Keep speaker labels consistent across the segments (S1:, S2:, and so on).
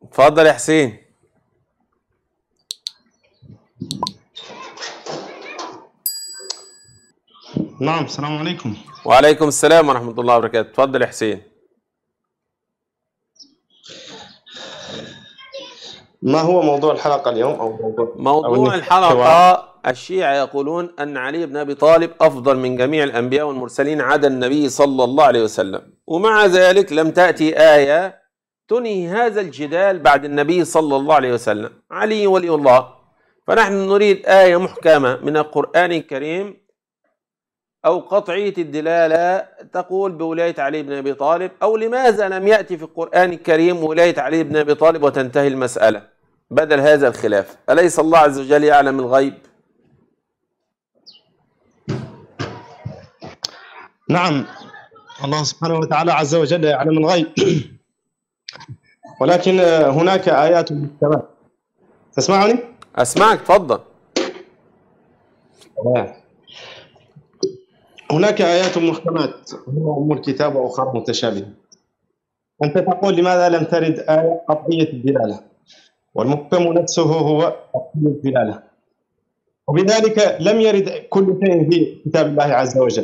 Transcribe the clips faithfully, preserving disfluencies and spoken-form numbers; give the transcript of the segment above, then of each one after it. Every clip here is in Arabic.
S1: اتفضل يا حسين.
S2: نعم، السلام عليكم.
S1: وعليكم السلام ورحمة الله وبركاته. اتفضل يا حسين.
S2: ما هو موضوع الحلقة اليوم أو موضوع
S1: موضوع
S2: أو
S1: الحلقة: الشيعة يقولون أن علي بن أبي طالب أفضل من جميع الأنبياء والمرسلين عدا النبي صلى الله عليه وسلم، ومع ذلك لم تأتي آية تنهي هذا الجدال بعد النبي صلى الله عليه وسلم. علي ولي الله، فنحن نريد آية محكمة من القرآن الكريم أو قطعية الدلالة تقول بولاية علي بن أبي طالب، أو لماذا لم يأتي في القرآن الكريم ولاية علي بن أبي طالب وتنتهي المسألة بدل هذا الخلاف؟ أليس الله عز وجل يعلم الغيب؟
S2: نعم، الله سبحانه وتعالى عز وجل يعلم الغيب، ولكن هناك آيات محكمات. تسمعني؟
S1: أسمعك، تفضل.
S2: هناك آيات محكمات هو أم الكتاب وأخرى متشابهة. أنت تقول لماذا لم ترد آية قطعية الدلالة، والمحكم نفسه هو قطعية الدلالة، وبذلك لم يرد كل شيء في كتاب الله عز وجل.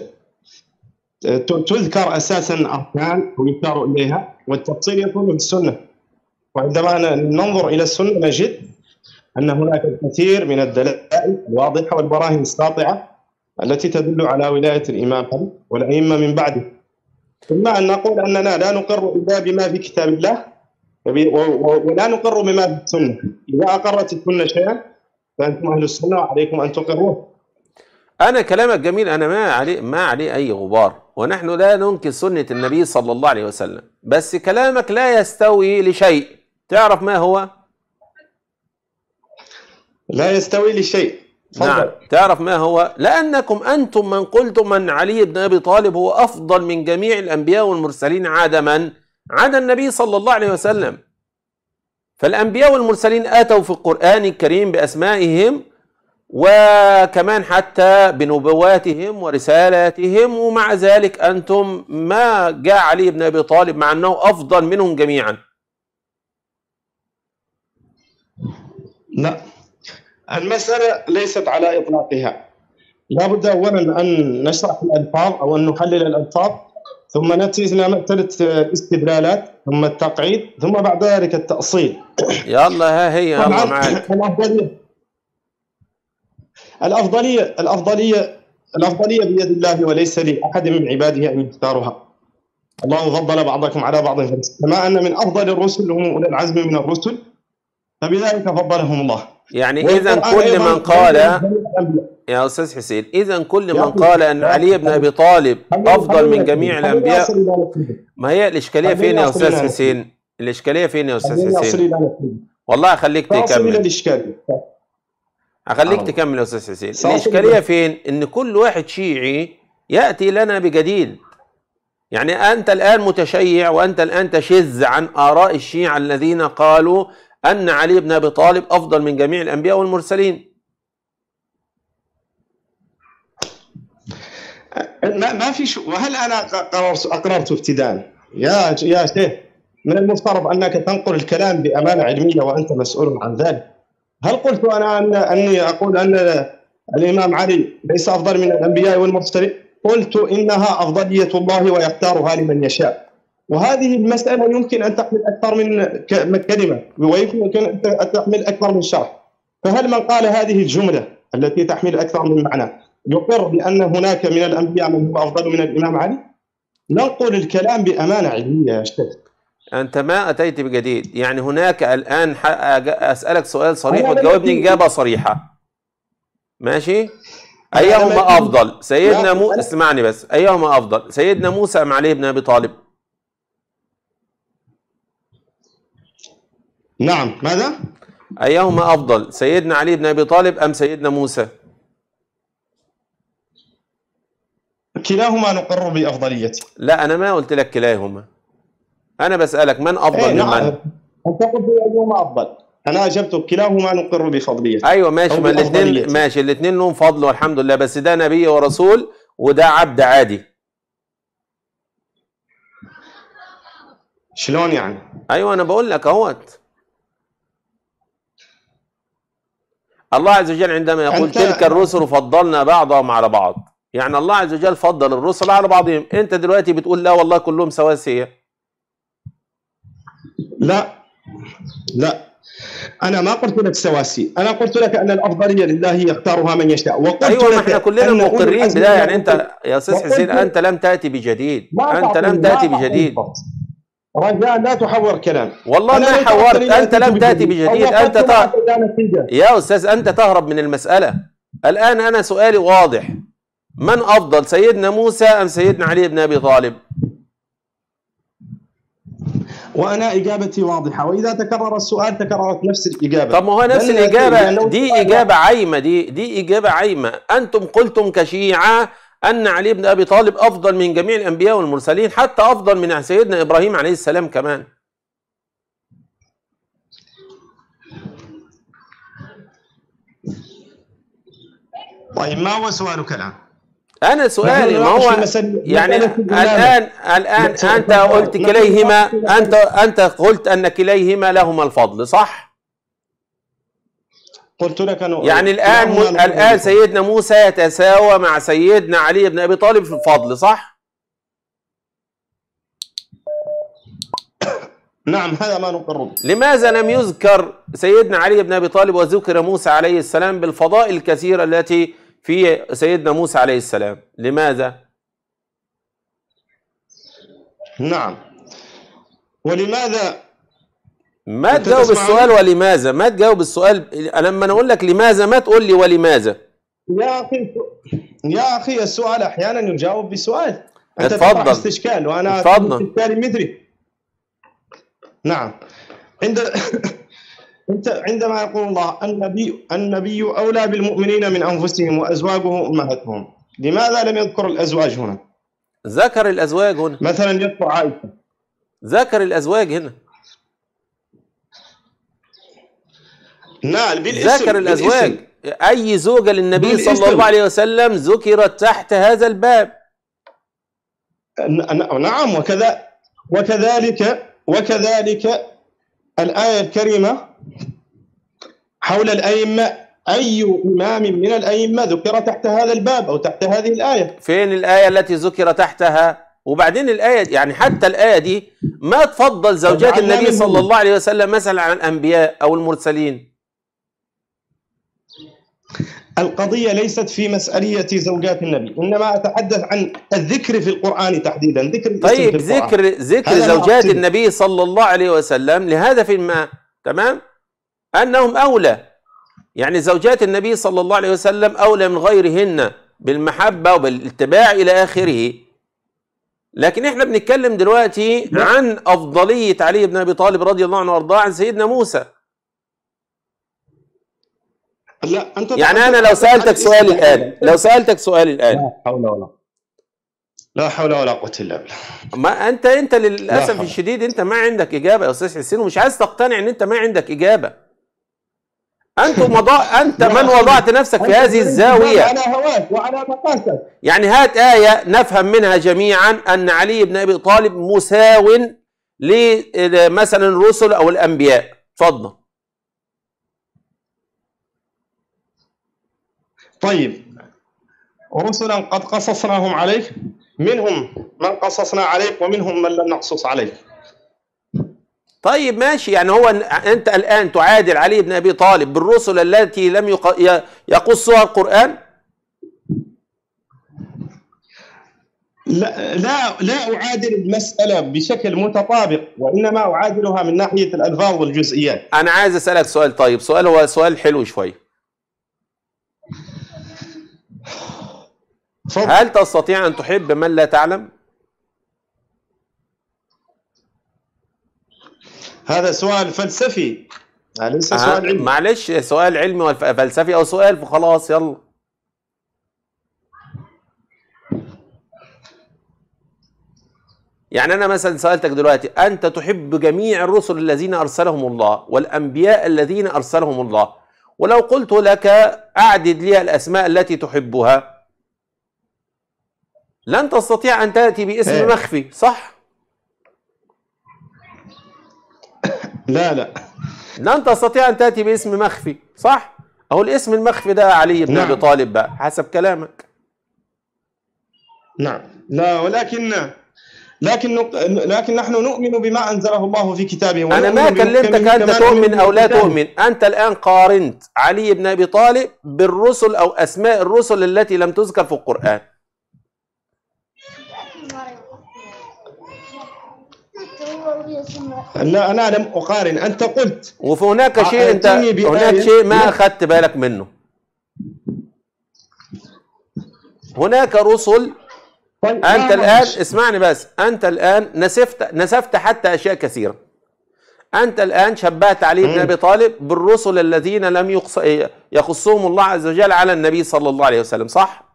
S2: تذكر أساسا أركان ويشار إليها، والتفصيل يكون في السنة. وعندما ننظر إلى السنة نجد أن هناك الكثير من الدلائل الواضحة والبراهين الساطعة التي تدل على ولاية الإمام علي والأئمة من بعده. ثم أن نقول أننا لا نقر إلا بما في كتاب الله ولا نقر بما في السنة. إذا أقرت السنة شيئا فأنتم أهل السنة وعليكم أن تقروه.
S1: أنا كلامك جميل، أنا ما عليه ما عليه أي غبار، ونحن لا ننكر سنة النبي صلى الله عليه وسلم، بس كلامك لا يستوي لشيء. تعرف ما هو؟
S2: لا يستوي لشيء.
S1: نعم، تعرف ما هو؟ لأنكم أنتم من قلتم أن علي بن أبي طالب هو أفضل من جميع الأنبياء والمرسلين عدا من؟ عدا النبي صلى الله عليه وسلم. فالأنبياء والمرسلين آتوا في القرآن الكريم بأسمائهم، وكمان حتى بنبواتهم ورسالاتهم، ومع ذلك أنتم ما جاء علي بن أبي طالب مع أنه أفضل منهم جميعا.
S2: لا، المسألة ليست على إطلاقها. لا بد أولا أن نشرح الألفاظ أو أن نحلل الألفاظ، ثم نأتي إلى مسألة الاستدلالات، ثم التقعيد، ثم بعد ذلك التأصيل.
S1: يلا ها هي، يلا معاك.
S2: الأفضلية الأفضلية الأفضلية الأفضلية بيد الله، وليس لأحد من عباده أن يختارها. الله فضل بعضكم على بعض، كما أن من أفضل الرسل هم أولي العزم من الرسل، فبذلك فضلهم الله.
S1: يعني إذا كل من قال يا أستاذ حسين، إذا كل من قال أن علي بن أبي طالب أفضل من جميع الأنبياء، ما هي الإشكالية فين يا أستاذ حسين؟ الإشكالية فين يا أستاذ حسين؟ والله أخليك تكمل، أخليك تكمل يا أستاذ حسين. الإشكالية فين؟ إن كل واحد شيعي يأتي لنا بجديد. يعني أنت الآن متشيع، وأنت الآن تشذ عن آراء الشيعة الذين قالوا أن علي بن أبي طالب أفضل من جميع الأنبياء والمرسلين.
S2: ما ما في شو. وهل أنا قررت أقررت ابتداء يا يا شيخ؟ من المفترض أنك تنقل الكلام بأمانة علمية وأنت مسؤول عن ذلك. هل قلت أنا أن أني أقول أن الإمام علي ليس أفضل من الأنبياء والمرسلين؟ قلت إنها أفضلية الله ويختارها لمن يشاء، وهذه المسألة يمكن أن تحمل أكثر من كلمة، ويمكن أن تحمل أكثر من شرح. فهل من قال هذه الجملة التي تحمل أكثر من معنى يقر بأن هناك من الأنبياء من هو أفضل من الإمام علي؟ ننقل الكلام بأمانة علمية يا شيخ.
S1: أنت ما أتيت بجديد. يعني هناك الآن أسألك سؤال صريح وتجاوبني إجابة صريحة، ماشي؟ أيهما أفضل؟ سيدنا موسى، اسمعني بس، أيهما أفضل؟ سيدنا موسى أم علي بن أبي طالب؟
S2: نعم، ماذا؟
S1: أيهما أفضل؟ سيدنا علي بن أبي طالب أم سيدنا موسى؟
S2: كلاهما نقر بأفضليته.
S1: لا، أنا ما قلت لك كلاهما، أنا بسألك من أفضل
S2: من
S1: من؟
S2: أنت قلت أيهما أفضل، أنا أجبتك كلاهما نقر بفضليته.
S1: أيوة ماشي، ما الاثنين ماشي، الاثنين لهم فضل والحمد لله، بس ده نبي ورسول وده عبد عادي.
S2: شلون يعني؟
S1: أيوة أنا بقول لك أهوت. الله عز وجل عندما يقول تلك الرسل فضلنا بعضهم على بعض، يعني الله عز وجل فضل الرسل على بعضهم. انت دلوقتي بتقول لا والله كلهم سواسية.
S2: لا لا، أنا ما قلت لك سواسي، أنا قلت لك أن الأفضلية لله يختارها من يشاء. وقلت
S1: أيوة،
S2: لك
S1: احنا كلنا مقرين بده. يعني أنت يا أستاذ حسين أنت لم تأتي بجديد، أنت لم تأتي بجديد.
S2: رجاء لا تحور كلام.
S1: والله ما حورت، أنت لم تأتي بجديد. أنت ت... يا أستاذ أنت تهرب من المسألة. الآن أنا سؤالي واضح، من أفضل سيدنا موسى أم سيدنا علي بن أبي طالب؟
S2: وأنا إجابتي واضحة، وإذا تكرر السؤال تكررت نفس الإجابة.
S1: طب ما هو نفس الإجابة دي إجابة عايمة، دي دي إجابة عايمة. أنتم قلتم كشيعة أن علي بن أبي طالب أفضل من جميع الأنبياء والمرسلين، حتى أفضل من سيدنا إبراهيم عليه السلام كمان.
S2: طيب ما هو سؤالك الآن؟
S1: أنا سؤالي ما هو يعني الآن الآن أنت قلت كليهما، أنت أنت قلت أن كليهما لهما الفضل، صح؟
S2: قلت لك أنه
S1: يعني الآن الآن سيدنا موسى يتساوى مع سيدنا علي بن أبي طالب في الفضل، صح؟
S2: نعم هذا ما نقر.
S1: لماذا لم يذكر سيدنا علي بن أبي طالب وذكر موسى عليه السلام بالفضائل الكثيرة التي في سيدنا موسى عليه السلام؟ لماذا؟
S2: نعم، ولماذا؟
S1: ما تجاوب السؤال ولماذا، ما تجاوب السؤال. لما انا اقول لك لماذا ما تقول لي ولماذا.
S2: يا اخي يا اخي السؤال احيانا يجاوب بسؤال. انت
S1: اتفضل.
S2: استشكال وانا استشكالي مدري. نعم. عند انت عندما يقول الله النبي النبي اولى بالمؤمنين من انفسهم وازواجه امهاتهم، لماذا لم يذكر الازواج هنا؟
S1: ذكر الازواج هنا،
S2: مثلا يذكر عائشه.
S1: ذكر الازواج هنا.
S2: نعم بالاسم.
S1: ذكر الازواج بالاسم. اي زوجه للنبي بالاسم. صلى الله عليه وسلم ذكرت تحت هذا الباب.
S2: نعم وكذا وكذلك وكذلك الآية الكريمة حول الأئمة، أي إمام من الأئمة ذكر تحت هذا الباب أو تحت هذه الآية؟
S1: فين الآية التي ذكر تحتها؟ وبعدين الآية يعني حتى الآية دي ما تفضل زوجات النبي صلى الله عليه وسلم مثلا عن الأنبياء أو المرسلين.
S2: القضية ليست في مسألية زوجات النبي، إنما أتحدث عن الذكر في القرآن تحديدا. ذكر
S1: طيب ذكر ذكر زوجات النبي صلى الله عليه وسلم لهدف ما، تمام؟ أنهم أولى، يعني زوجات النبي صلى الله عليه وسلم أولى من غيرهن بالمحبة وبالاتباع إلى آخره. لكن احنا بنتكلم دلوقتي عن أفضلية علي بن أبي طالب رضي الله عنه وارضاه عن سيدنا موسى.
S2: لا أنت
S1: يعني أنا لو سألتك سؤال الآن، لو سألتك سؤال الآن
S2: لا حول ولا لا حول ولا قوة إلا بالله.
S1: ما أنت أنت للأسف الشديد أنت ما عندك إجابة يا أستاذ حسين، ومش عايز تقتنع إن أنت ما عندك إجابة. أنت وضع أنت من وضعت نفسك في هذه الزاوية
S2: على هواك وعلى مقاسك.
S1: يعني هات آية نفهم منها جميعا أن علي بن أبي طالب مساو لمثلا الرسل أو الأنبياء. اتفضل.
S2: طيب رسلا قد قصصناهم عليك، منهم من قصصنا عليك ومنهم من لم نقصص عليك.
S1: طيب ماشي، يعني هو أنت الآن تعادل علي بن أبي طالب بالرسل التي لم يقصها القرآن؟
S2: لا لا لا أعادل المسألة بشكل متطابق، وإنما أعادلها من ناحية الألفاظ والجزئيات.
S1: أنا عايز أسألك سؤال. طيب سؤال هو سؤال حلو شوي. فضل. هل تستطيع أن تحب من لا تعلم؟
S2: هذا سؤال فلسفي ليس سؤال علمي.
S1: معلش سؤال علمي وفلسفي أو سؤال فخلاص يلا. يعني أنا مثلا سألتك دلوقتي أنت تحب جميع الرسل الذين أرسلهم الله والأنبياء الذين أرسلهم الله، ولو قلت لك أعدد لي الأسماء التي تحبها لن تستطيع أن تأتي باسم مخفي، صح؟
S2: لا لا
S1: لن تستطيع أن تأتي باسم مخفي، صح؟ أهو الاسم المخفي ده علي بن
S2: نعم.
S1: أبي طالب بقى حسب كلامك.
S2: نعم. لا ولكن لكن لكن نحن نؤمن بما أنزله الله في كتابه.
S1: أنا ما كلمتك أنت تؤمن أو لا تؤمن، أنت الآن قارنت علي بن أبي طالب بالرسل أو أسماء الرسل التي لم تذكر في القرآن.
S2: لا أنا لم أقارن، أنت قلت.
S1: وفي هناك شيء أنت هناك شيء ما أخذت بالك منه. هناك رسل.
S2: طيب
S1: أنت الآن اسمعني بس، أنت الآن نسفت نسفت حتى أشياء كثيرة. أنت الآن شبهت علي بن أبي طالب بالرسل الذين لم يقص... يخصهم الله عز وجل على النبي صلى الله عليه وسلم، صح؟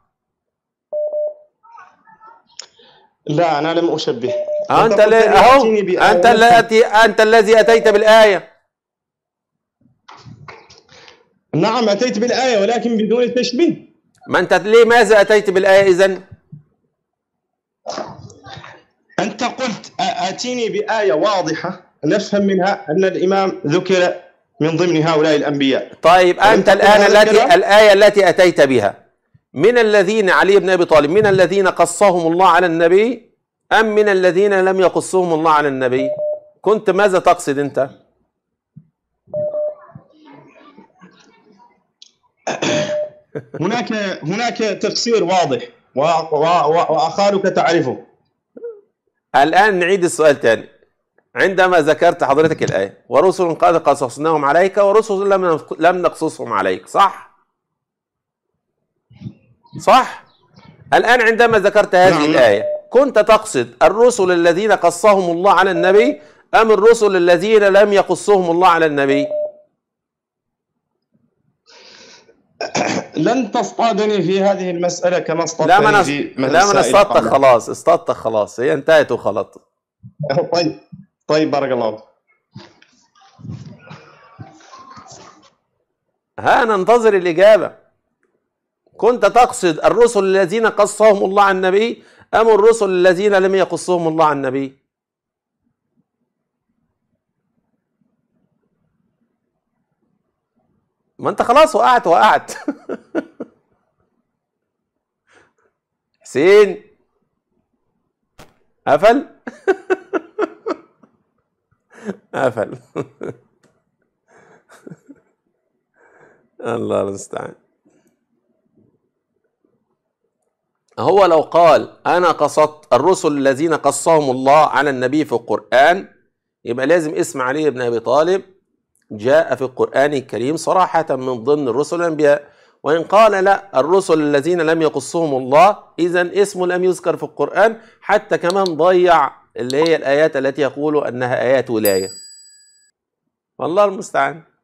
S2: لا أنا لم أشبه.
S1: أنت ل... أهو أنت الذي أنت الذي أتيت بالآية.
S2: نعم أتيت بالآية ولكن بدون التشبيه.
S1: ما أنت ليه ماذا أتيت بالآية إذن؟
S2: أنت قلت آتيني بآية واضحة نفهم منها أن الإمام ذكر من ضمن هؤلاء الأنبياء.
S1: طيب أنت الآن التي الآية التي أتيت بها من الذين علي بن أبي طالب من الذين قصهم الله على النبي أم من الذين لم يقصهم الله على النبي؟ كنت ماذا تقصد أنت؟
S2: هناك هناك تفسير واضح وأخالك تعرفه.
S1: الآن نعيد السؤال تاني. عندما ذكرت حضرتك الآية ورسل قد قصصناهم عليك ورسل لم لم نقصصهم عليك، صح؟ صح؟ الآن عندما ذكرت هذه
S2: نعم.
S1: الآية كنت تقصد الرسل الذين قصهم الله على النبي أم الرسل الذين لم يقصهم الله على النبي؟
S2: لن تصطادني في هذه المسألة كما
S1: لا ما
S2: اصطادتني في مسائل
S1: لا ما اصطادتك خلاص، اصطادتك خلاص، هي انتهت وخلط.
S2: طيب طيب بارك الله.
S1: ها ننتظر الإجابة. كنت تقصد الرسل الذين قصهم الله عن النبي أم الرسل الذين لم يقصهم الله عن النبي؟ ما انت خلاص وقعت وقعت. حسين قفل. قفل. الله المستعان. هو لو قال أنا قصدت الرسل الذين قصهم الله على النبي في القرآن يبقى لازم اسم علي بن أبي طالب جاء في القرآن الكريم صراحة من ضمن الرسل الأنبياء. وإن قال لا الرسل الذين لم يقصهم الله إذن اسمه لم يذكر في القرآن، حتى كمان ضيع اللي هي الآيات التي يقول أنها آيات ولاية. والله المستعان.